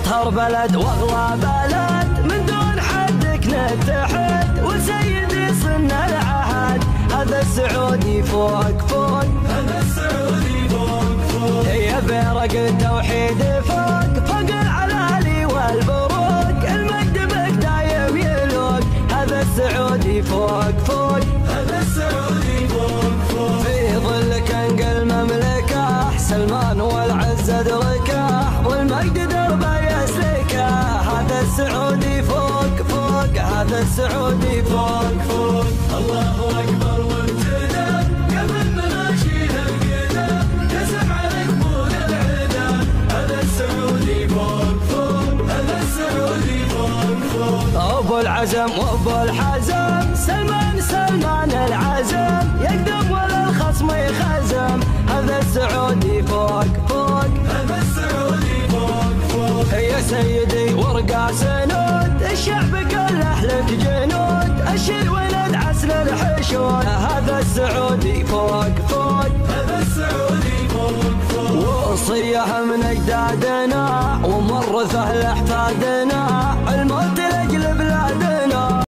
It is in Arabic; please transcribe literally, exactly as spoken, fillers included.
أطهر بلد وأغلى بلد، من دون حدك نتحد، وسيدي صرنا العهد. هذا السعودي فوق فوق، هذا السعودي فوق فوق، هي بيرق التوحيد فوق فوق العلالي والبروق، المجد بك دايم يلوق. هذا السعودي فوق فوق، هذا السعودي فوق فوق، في ظلك انقل مملكه، سلمان والعز ادركه، والمجد دربه يسلكه. هذا السعودي فوق فوق، هذا السعودي فوق فوق. الله اكبر وابتدى قبل مناشيها القدم، يسمع لك طول العدا. هذا السعودي فوق فوق، هذا السعودي فوق فوق. ابو العزم وابو الحزم، سلمان سلمان العزم، يقدم ولا الخصم يخزم. هذا السعودي فوق فوق، هذا السعودي فوق فوق، يا سيدي ورقة سنود، الشعب كله احلف جنود، الشيل ولد عسل الحشود. هذا السعودي فوق فوق، هذا السعودي فوق فوق، وصيه من اجدادنا ومورثه لاحفادنا، الموت